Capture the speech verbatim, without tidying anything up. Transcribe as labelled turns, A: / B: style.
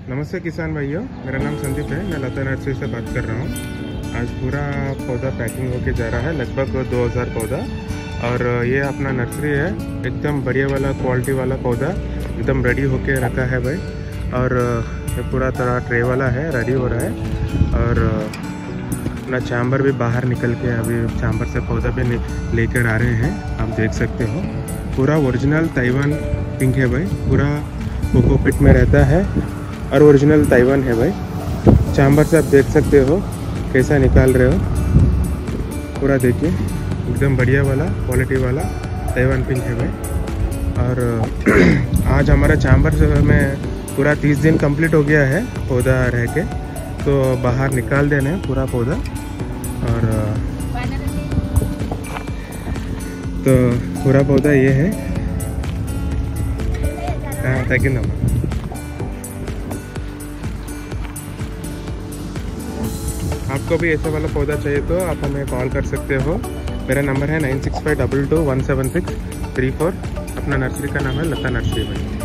A: नमस्ते किसान भाइयों, मेरा नाम संदीप है। मैं लता नर्सरी से बात कर रहा हूँ। आज पूरा पौधा पैकिंग होके जा रहा है, लगभग दो हज़ार पौधा। और ये अपना नर्सरी है, एकदम बढ़िया वाला क्वालिटी वाला पौधा एकदम रेडी होके रखा है भाई। और ये पूरा तरह ट्रे वाला है, रेडी हो रहा है। और अपना चैम्बर भी बाहर निकल के अभी चैम्बर से पौधा भी लेकर आ रहे हैं, आप देख सकते हो। पूरा ओरिजिनल ताइवान पिंक है भाई, पूरा कोकोपीट में रहता है और ओरिजिनल ताइवान है भाई। चैम्बर से आप देख सकते हो कैसा निकाल रहे हो, पूरा देखिए एकदम बढ़िया वाला क्वालिटी वाला ताइवान पिंक है भाई। और आज हमारा चैम्बर में पूरा तीस दिन कंप्लीट हो गया है पौधा रह के, तो बाहर निकाल देना है पूरा पौधा। और तो पूरा पौधा ये है। हाँ, थैंक यू। नंबर आपको भी ऐसा वाला पौधा चाहिए तो आप हमें कॉल कर सकते हो। मेरा नंबर है nine six five double two one seven six three four. अपना नर्सरी का नाम है लता नर्सरी भाई।